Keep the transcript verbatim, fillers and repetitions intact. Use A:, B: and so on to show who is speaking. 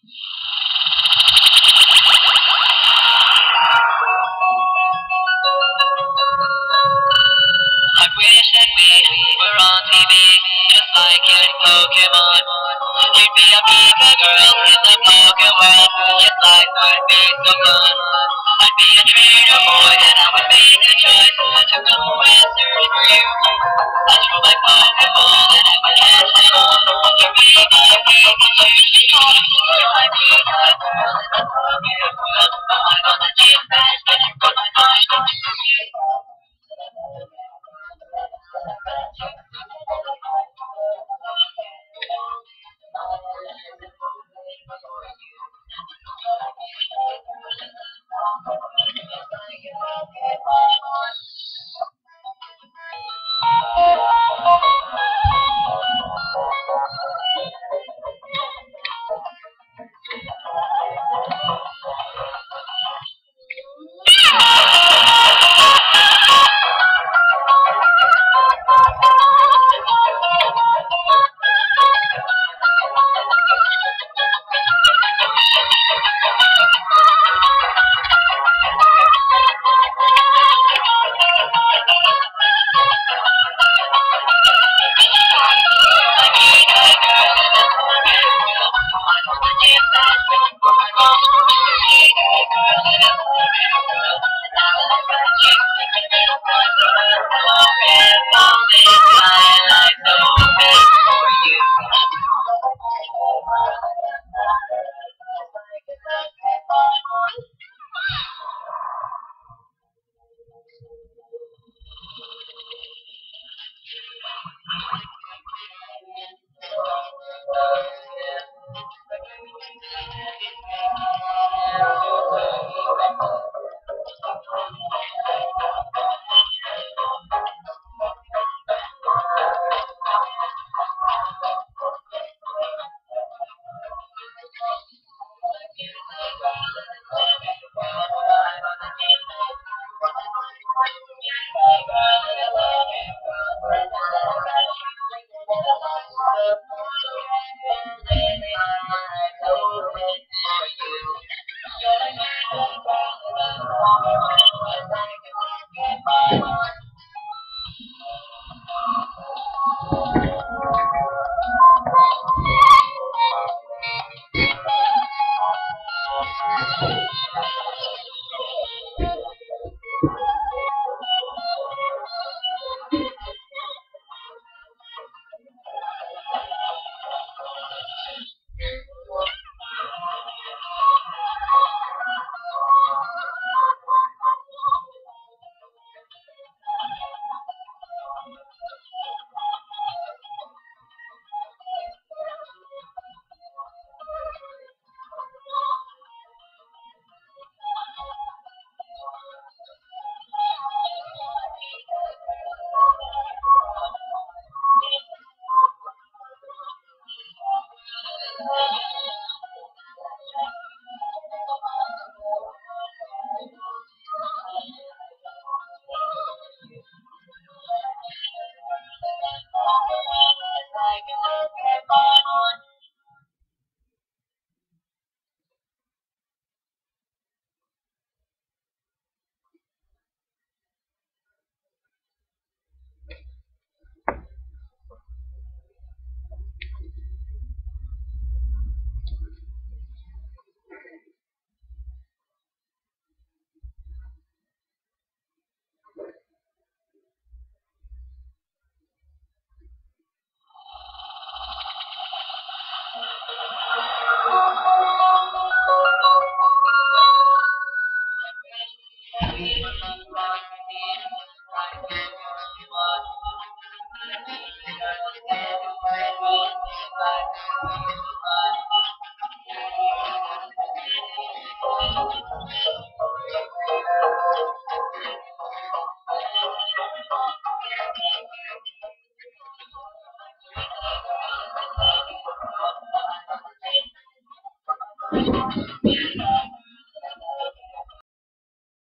A: I wish that we were on T V, just like in Pokemon. You'd be a Pika girl in the Poké world, just life would be so fun. I'd be a trainer boy and I would make a choice to go and search for you. I'd throw my Pokeball and I would catch them all. You'd be my Pikachu, she'd call me my Pika girl in the Poké world. Now I'm on the gym badge, but you're on my mind.